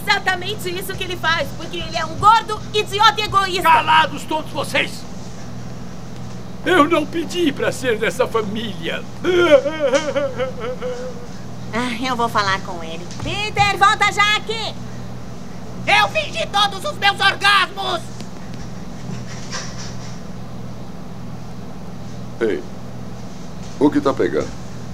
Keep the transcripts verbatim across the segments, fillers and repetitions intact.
exatamente isso que ele faz, porque ele é um gordo, idiota e egoísta. Calados todos vocês! Eu não pedi pra ser dessa família. Ah, eu vou falar com ele. Peter, volta já aqui! Eu fingi todos os meus orgasmos! Ei, o que tá pegando?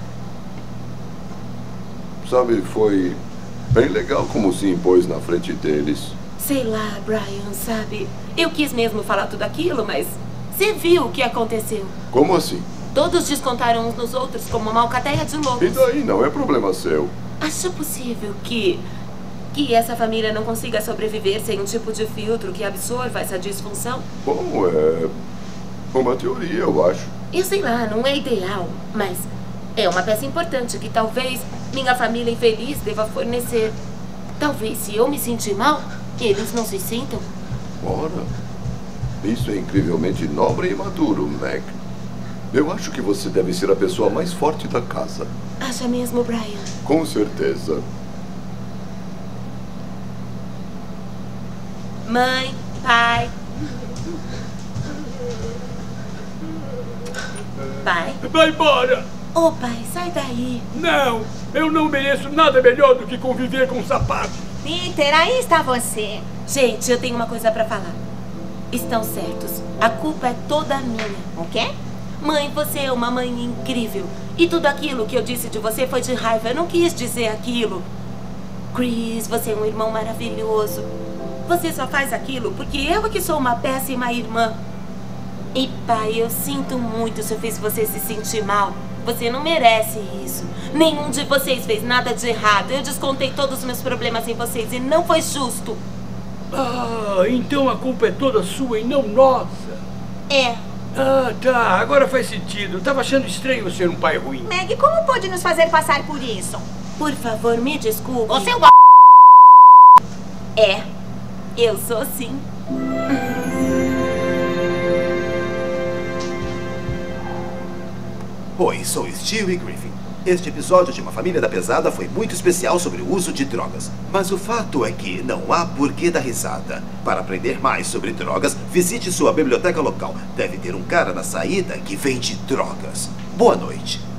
Sabe, foi bem legal como se impôs na frente deles. Sei lá, Brian, sabe? Eu quis mesmo falar tudo aquilo, mas você viu o que aconteceu. Como assim? Todos descontaram uns nos outros como uma alcateia de loucos. E daí não é problema seu. Acha possível que... que essa família não consiga sobreviver sem um tipo de filtro que absorva essa disfunção? Bom, é uma teoria, eu acho. Eu sei lá, não é ideal, mas é uma peça importante que talvez minha família infeliz deva fornecer. Talvez se eu me sentir mal, eles não se sintam. Ora, isso é incrivelmente nobre e maduro, Meg. Eu acho que você deve ser a pessoa mais forte da casa. Acha mesmo, Brian? Com certeza. Mãe, pai. Pai? Vai embora! Ô, pai, sai daí. Não! Eu não mereço nada melhor do que conviver com sapatos. Peter, aí está você. Gente, eu tenho uma coisa pra falar. Estão certos. A culpa é toda minha. O quê? Mãe, você é uma mãe incrível. E tudo aquilo que eu disse de você foi de raiva. Eu não quis dizer aquilo. Chris, você é um irmão maravilhoso. Você só faz aquilo porque eu é que sou uma péssima irmã. E pai, eu sinto muito se eu fiz você se sentir mal. Você não merece isso. Nenhum de vocês fez nada de errado. Eu descontei todos os meus problemas em vocês e não foi justo. Ah, então a culpa é toda sua e não nossa. É. Ah, tá. Agora faz sentido. Eu tava achando estranho ser um pai ruim. Meg, como pode nos fazer passar por isso? Por favor, me desculpe. Você é um... É. Eu sou sim. Oi, sou Stewie Griffin. Este episódio de Uma Família da Pesada foi muito especial sobre o uso de drogas. Mas o fato é que não há porquê dar risada. Para aprender mais sobre drogas, visite sua biblioteca local. Deve ter um cara na saída que vende drogas. Boa noite.